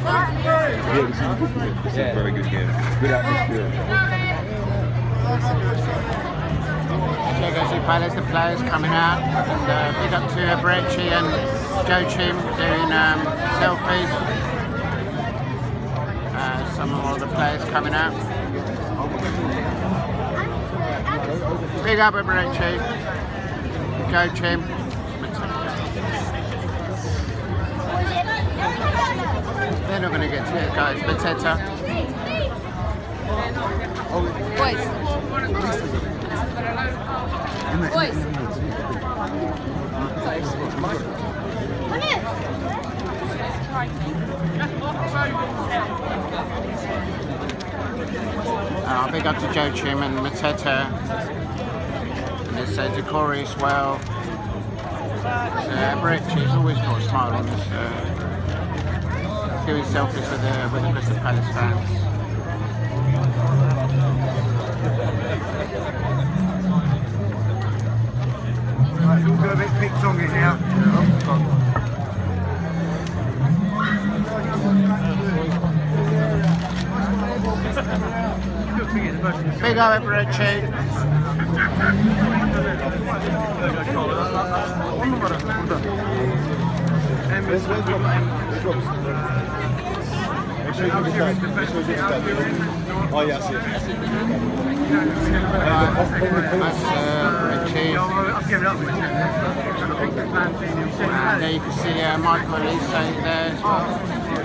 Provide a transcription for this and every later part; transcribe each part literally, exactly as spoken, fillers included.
Yeah, this is a good game. This is a very good game. Good atmosphere. Eberechi Palace, the players coming out. And, uh, big up to Eberechi and Joe Chim doing um, selfies. Uh, some of all the players coming out. Big up Eberechi, Joe Chim. They're not going to get to it, guys. Mateta. Boys. Boys. Uh, big up to Joe Chim and Mateta. And there's uh, Decory as well. So, Eberechi's always got a smile on his. Uh, doing selfies with the with the Crystal Palace fans. Right, it's all got a bit ping-pongy now. Big up Eberechi. Oh, yeah, I see it. That's Eberechi. And there you can see uh, Michael Elise there as well.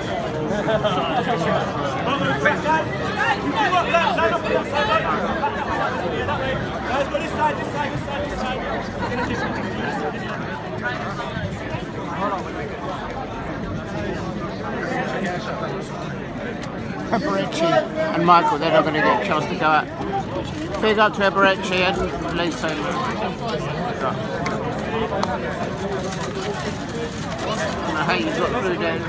Eberechi and Michael, they're not going to get a chance to go out. Big up to Eberechi and Lisa. I don't know how you got through there.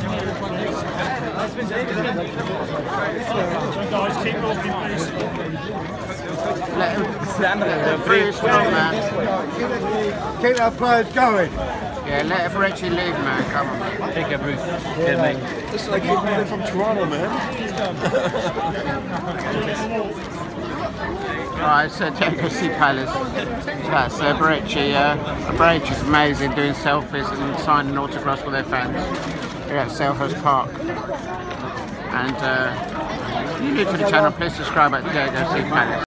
Let him, let him free as well, man. Keep our players going. Yeah, let Eberechi leave, man. Come on, man. Take care, Bruce. Yeah, mate. It's like you're from Toronto, man. Right, so Eberechi Palace. That's Eberechi. Uh, Eberechi's amazing, doing selfies and signing autographs for their fans here at Selhurst Park. And uh, if you're new to the channel, please subscribe at Eberechi Palace.